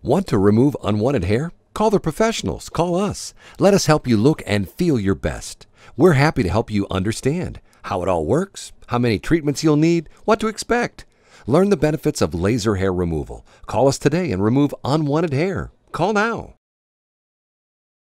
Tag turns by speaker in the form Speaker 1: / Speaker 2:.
Speaker 1: Want to remove unwanted hair? Call the professionals. Call us. Let us help you look and feel your best. We're happy to help you understand how it all works, how many treatments you'll need, what to expect. Learn the benefits of laser hair removal. Call us today and remove unwanted hair. Call now.